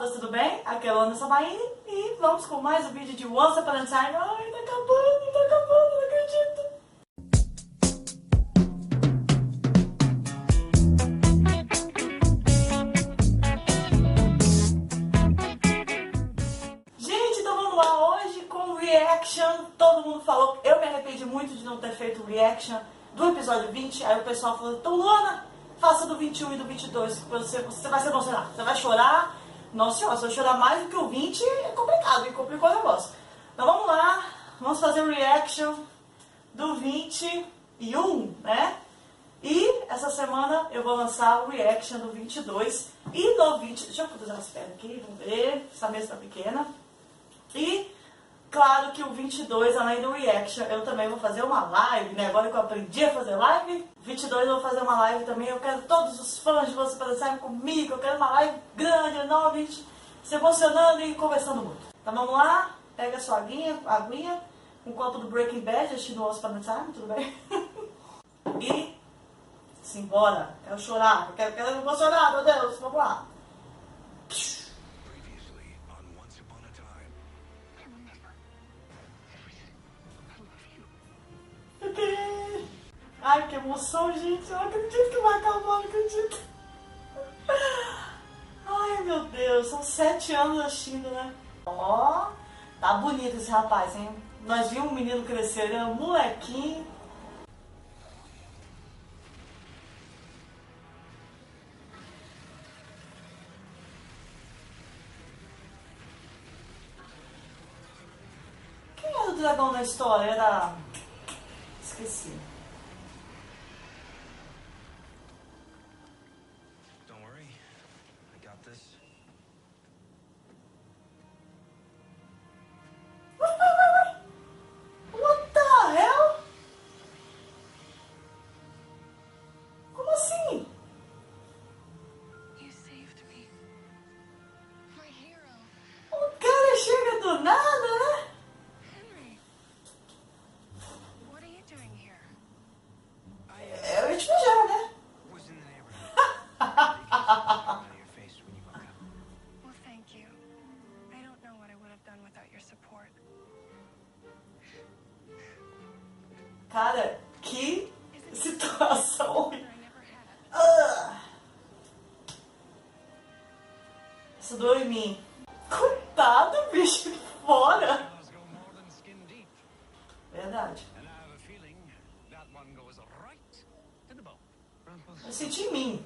todas, tudo bem? Aqui é a Luana Sabaini e vamos com mais um vídeo de Once Upon a Time. Ai, tá acabando, não acredito. Gente, então vamos lá, hoje com reaction. Todo mundo falou, eu me arrependi muito de não ter feito o reaction do episódio 20. Aí o pessoal falou, então Luana, faça do 21 e do 22, você vai se emocionar, você vai chorar. Nossa senhora, se eu chorar mais do que o 20 é complicado, e complicou o negócio. Então vamos lá, vamos fazer o reaction do 21, né? E essa semana eu vou lançar o reaction do 22 e do 20. Deixa eu cruzar as pernas aqui, vamos ver, essa mesa tá pequena. E claro que o 22, além do reaction, eu também vou fazer uma live, né? Agora que eu aprendi a fazer live, 22 eu vou fazer uma live também. Eu quero todos os fãs de Você Parecer comigo. Eu quero uma live grande, enorme, se emocionando e conversando muito. Então vamos lá, pega a sua aguinha, um copo do Breaking Bad, assistindo Once Upon a Time, tudo bem? E simbora, quero chorar, eu vou chorar, meu Deus, vamos lá. Ai, que emoção, gente. Eu não acredito que vai acabar, não acredito. Ai, meu Deus. São 7 anos assistindo, né? Ó, tá bonito esse rapaz, hein? Nós vimos um menino crescer, ele é um molequinho. Quem era o dragão na história? Era... Esqueci. Cara, que situação. Isso doeu em mim. Coitado, bicho, fora. Verdade. Eu senti em mim.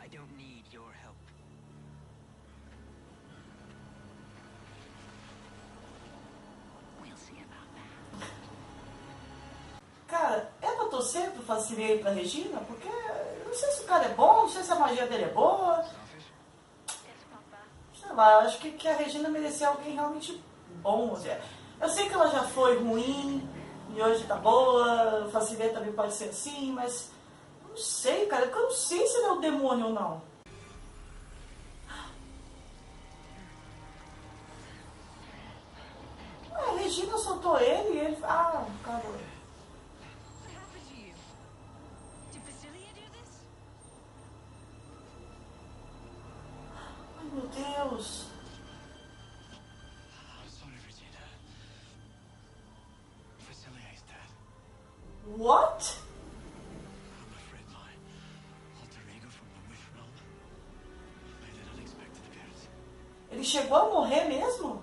Cara, é pra torcer pro Facilier e pra Regina? Porque eu não sei se o cara é bom, não sei se a magia dele é boa. Sei lá, eu acho que a Regina merecia alguém realmente bom. Eu sei que ela já foi ruim e hoje tá boa, o Facilier também pode ser assim, mas não sei, cara, eu não sei se ele é o demônio ou não. Ué, a Regina soltou ele e ele... Ah, acabou. Ai, meu Deus. What? Ele chegou a morrer mesmo?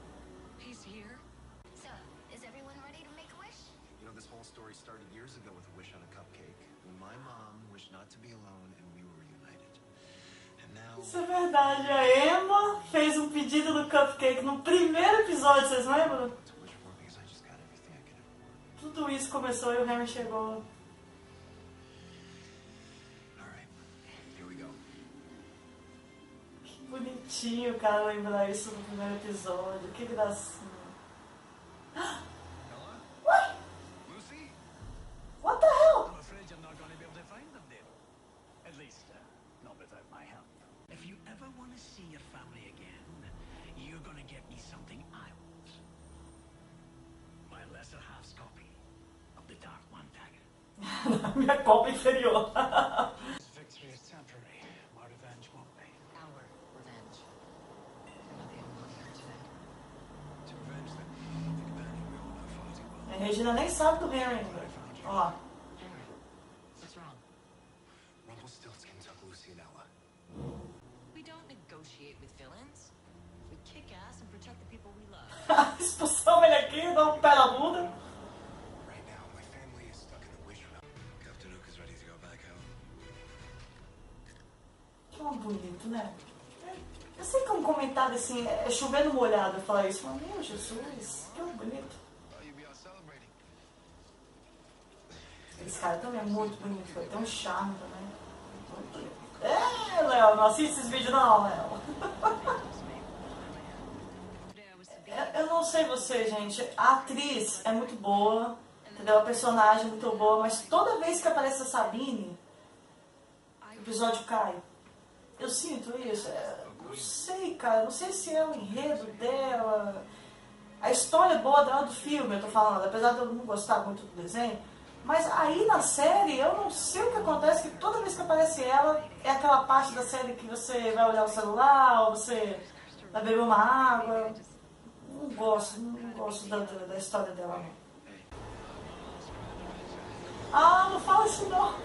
Isso é verdade, a Emma fez um pedido do cupcake no primeiro episódio, vocês lembram? Tudo isso começou e o Harry chegou. Que bonitinho, cara, lembrar isso no primeiro episódio. Que gracinha. What? What the hell? If you ever want to see your family again, you're gonna get me something I want. My lesser half's copy of the Dark One Dagger. Minha copa inferior. This victory is temporary. My revenge won't be. Our revenge. Regina nem sabe do Henry ainda. Olha lá. What's wrong? Rumpelstiltskin took Lucy and Ella. We don't negotiate with villains. We kick ass and protect the people we love. Expulsamos ele aqui, dá um pé na bunda. Right now, my family is stuck in the Wish Realm. Captain Hook is ready to go back home. Que bonito, né? Eu sei que é um comentário assim, é chovendo molhado eu falar isso, mas meu Jesus, que bonito. Oh, you'll be out celebrating. Esse cara também é muito bonito, tem um charme também. Muito bonito. É, Léo, não assiste esses vídeos não, Léo. Eu não sei você, gente, a atriz é muito boa, entendeu? A personagem é muito boa, mas toda vez que aparece a Sabine, o episódio cai. Eu sinto isso, não sei, cara, não sei se é o enredo dela, a história boa dela do filme, eu tô falando, apesar de eu não gostar muito do desenho, mas aí na série, eu não sei o que acontece, que toda vez que aparece ela, é aquela parte da série que você vai olhar o celular, ou você vai beber uma água. Não gosto da história dela, não. Ah, não fala isso não.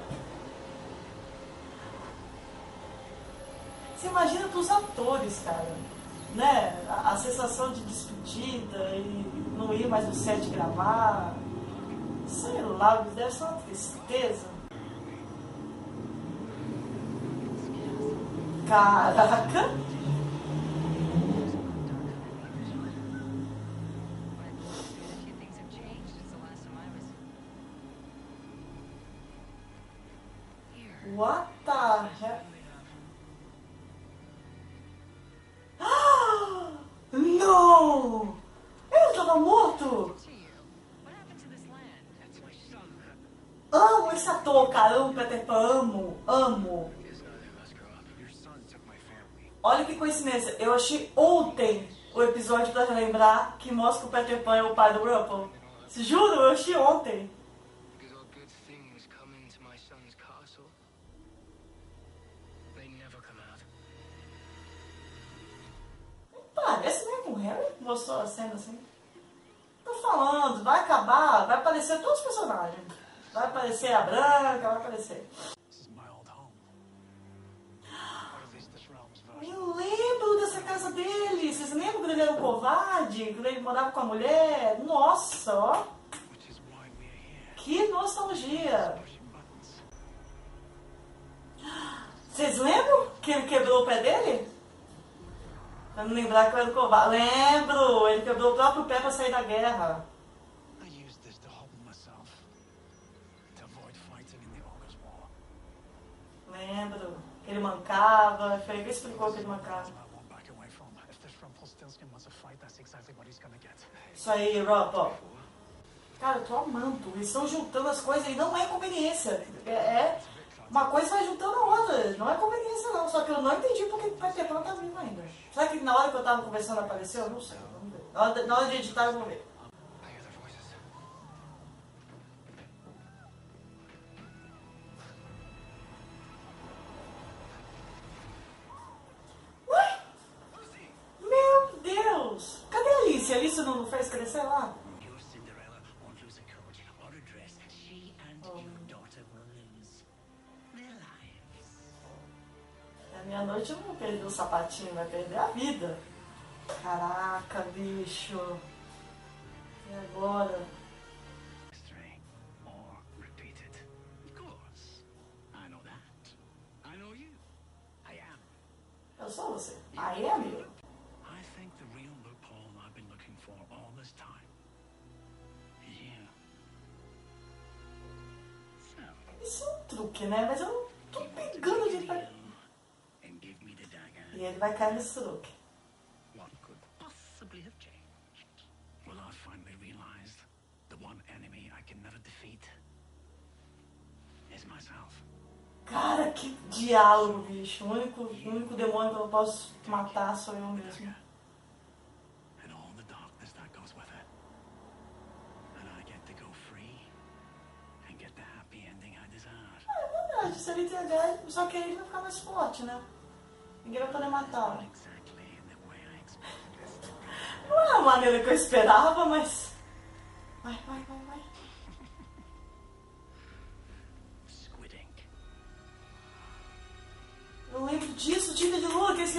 Você imagina pros atores, cara, né? A sensação de despedida e não ir mais no set gravar. Sei lá, deve ser uma tristeza. Caraca! What the heck? Ah! Não! Ele tava morto! Amo esse ator, cara. Amo Peter Pan. Amo. Olha que coincidência. Eu achei ontem o episódio pra lembrar que mostra que o Peter Pan é o pai do Rumple. Juro, eu achei ontem. Parece mesmo o Harry. Mostrou a cena assim. Tô falando, vai acabar, vai aparecer todos os personagens. Vai aparecer a Branca, vai aparecer. Eu lembro dessa casa dele. Vocês lembram quando ele era um covarde? Quando ele morava com a mulher? Nossa, ó. Que nostalgia. Vocês lembram que ele quebrou o pé dele? Pra não lembrar que eu era um covarde. Lembro! Ele quebrou o próprio pé pra sair da guerra. Lembro. Ele mancava. Foi ele que explicou que ele mancava. Isso aí, Rob, ó. Cara, eu tô amando. Eles estão juntando as coisas e não é conveniência. Uma coisa vai juntando a outra. Não é conveniência, não. Só que eu não entendi porque o Peter Pan tá vindo ainda. Será que na hora que eu tava conversando apareceu? Não sei. Vamos ver. Na hora de editar eu vou ver. Ué? Meu Deus! Cadê a Alice? A Alice não fez crescer lá? Meia-noite eu não vou perder o sapatinho, vai perder a vida. Caraca, bicho. E agora? Eu sou você. I am you. Isso é um truque, né? Mas eu não tô pegando de... E ele vai cair nesse truque. Cara, que diálogo, bicho. O único demônio que eu não posso matar sou eu mesmo. É verdade, se ele entregar, só que ele vai ficar mais forte, né? Ninguém vai poder matar. Não é a maneira que eu esperava, mas... Vai.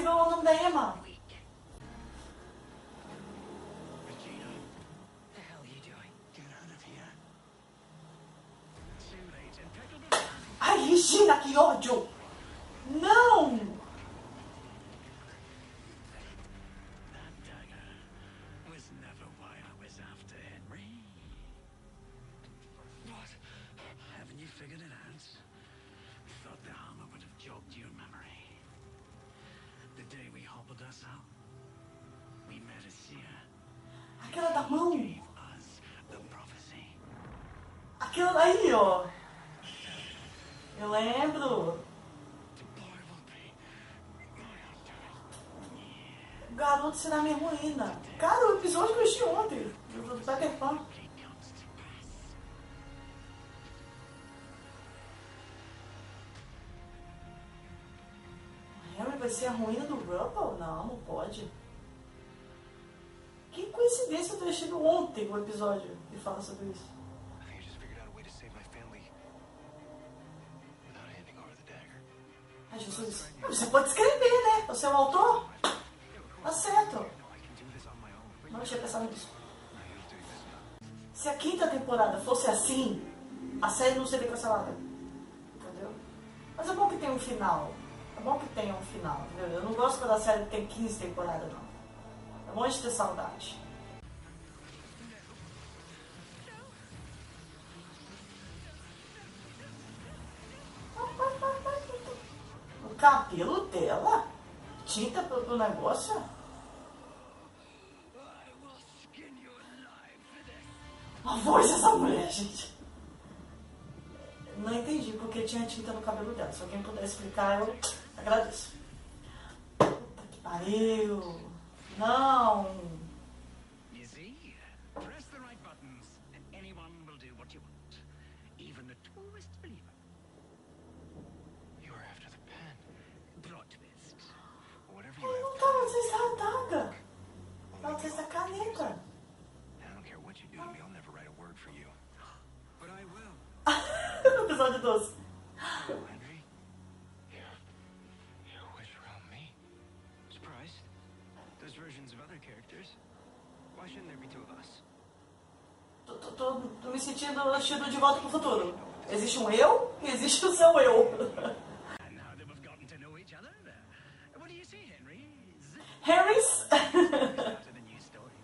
going on there, mano? Regina, the hell are you doing? Get out of here. Too late, impeccable. Ai, Regina, que ódio! Não! That dagger was never why I was after Henry. What? Haven't you figured it out? Thought the hammer would have jogged your memory. The day we hobbled us out, we met a seer. Aquela da mão. Gave us the prophecy. Aquela daí, ó. Eu lembro. The boy will be my hunter. O garoto será minha ruína. Cara, o episódio que eu assisti ontem. Do Peter Pan. It comes to pass. Henry vai ser a ruína do Rubble? Não, não pode. Que coincidência eu ter assistido ontem o episódio que fala sobre isso. I think I just figured out a way to save my family without handing over the dagger. Ai, Jesus. Você pode escrever, né? Você é o autor? Tá certo. No, I can do this on my own. Não tinha pensado nisso. I was doing this now. Se a quinta temporada fosse assim, a série não seria cancelada. Entendeu? Mas é bom que tenha um final. É bom que tenha um final, entendeu? Eu não gosto quando a série tem 15 temporadas, não. É bom de ter saudade. O cabelo dela? Tinta pro negócio? I will skin you alive for this. A voz dessa mulher, gente. Não entendi porque tinha tinta no cabelo dela. Se alguém puder explicar, eu agradeço. Puta que pariu. Não. You see? Press the right buttons, and anyone will do what you want. Even the truest believer. You were after the pen. Plot twist. Whatever you Ela não have tava done, atrás da adaga. Ela atrás da caneta. and I don't care what you do to me, I'll never write a word for you. But I will. No episódio 12. Henry, your wish around me. Surprised? There's versions of other characters. Why shouldn't there be two of us? Tô me sentindo assistindo De Volta pro Futuro. Existe um eu e existe o seu eu. And now that we've gotten to know each other, what do you say, Henry? Harris. After the new story.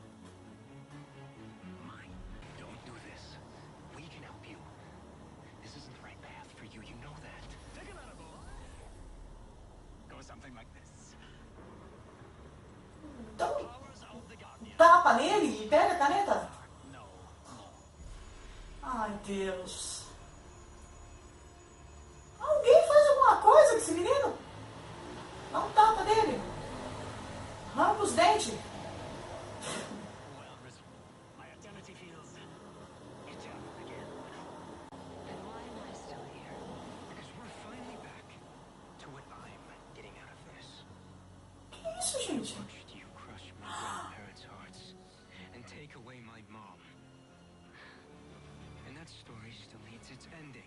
Mine. Don't do this. We can help you. This isn't the right path for you, you know that. Think about it, boy. Go something like this. Então, Powers of the Guardian. tapa nele e pega a caneta. No. Ai, Deus. Alguém faz alguma coisa com esse menino? Dá um tapa dele. Arranca os dentes. Well, resolved. My identity feels eternal again. And why am I still here? Because we're finally back to what I'm getting out of this. Que isso, gente? Watched you crush my grandparents' hearts and take away my mom. And that story still needs its ending.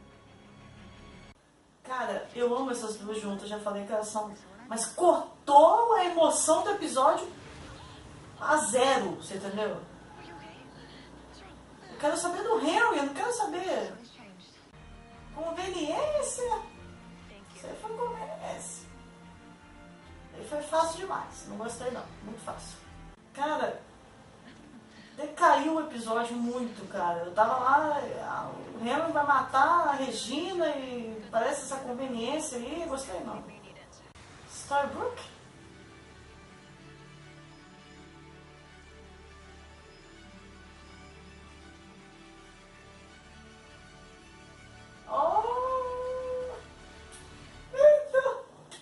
Cara, eu amo essas duas juntas, já falei que elas são... Mas cortou a emoção do episódio a zero, você entendeu? Are you okay? What's wrong? Eu quero saber do Henry, eu não quero saber What's changed? conveniência. Thank Isso you. aí foi conveniência. Aí foi fácil demais, não gostei não, muito fácil. Cara, decaiu o episódio muito, cara. Eu tava lá, o Henry vai matar a Regina e parece essa conveniência aí, gostei não. We need it. Starbrook? Oh! Lindo!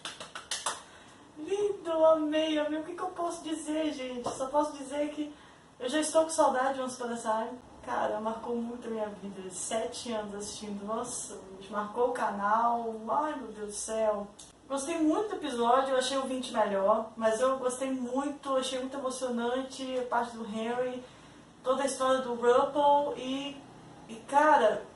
Lindo, amei, amei. O que eu posso dizer, gente? Só posso dizer que eu já estou com saudade de Once Upon a Time. Cara, marcou muito a minha vida. 7 anos assistindo. Nossa, gente, marcou o canal. Ai, meu Deus do céu. Gostei muito do episódio, eu achei o 20 melhor, mas eu gostei muito, achei muito emocionante a parte do Henry, toda a história do Rupple e cara,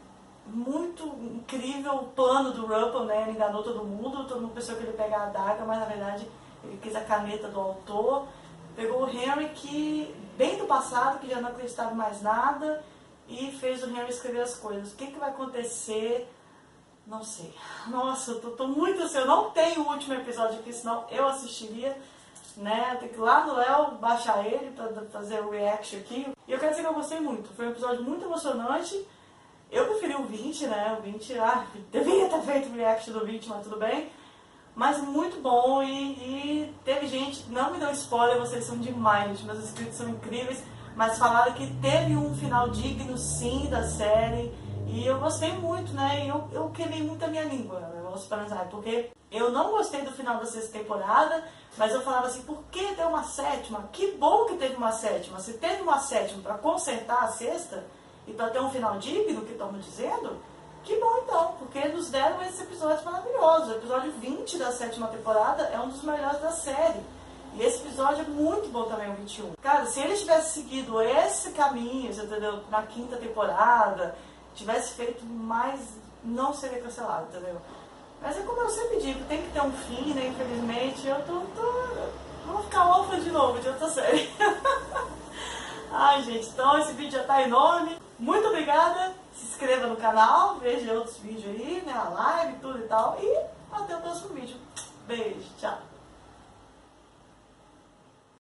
muito incrível o plano do Ruppel, né? Ele enganou todo mundo pensou que ele ia pegar a adaga, mas na verdade ele quis a caneta do autor. Pegou o Henry, que bem do passado, que já não acreditava em mais nada, e fez o Henry escrever as coisas. O que vai acontecer? Não sei. Nossa, eu tô muito assim, eu não tenho o último episódio aqui, senão eu assistiria, né? Tem que ir lá no Léo, baixar ele pra fazer o react aqui. E eu quero dizer que eu gostei muito. Foi um episódio muito emocionante. Eu preferi o 20, né? O 20, devia ter feito o react do 20, mas tudo bem. Mas muito bom e teve gente, não me deu spoiler, vocês são demais, gente, meus inscritos são incríveis, mas falaram que teve um final digno sim da série e eu gostei muito, né? Eu queimei muito a minha língua, porque eu não gostei do final da 6ª temporada, mas eu falava assim, por que deu uma 7ª? Que bom que teve uma 7ª, se teve uma 7ª para consertar a 6ª e para ter um final digno, que estão me dizendo, que bom então, porque nos deram esses episódios maravilhosos. O episódio 20 da 7ª temporada é um dos melhores da série. E esse episódio é muito bom também, o 21. Cara, se eles tivessem seguido esse caminho, você entendeu? Na 5ª temporada, tivesse feito mais, não seria cancelado, entendeu? Mas é como eu sempre digo, tem que ter um fim, né? Infelizmente, eu vou ficar órfã de novo de outra série. Ai, gente, então esse vídeo já tá enorme. Muito obrigada. Se inscreva no canal, veja outros vídeos aí, né? A live, tudo e tal. E até o próximo vídeo. Beijo, tchau.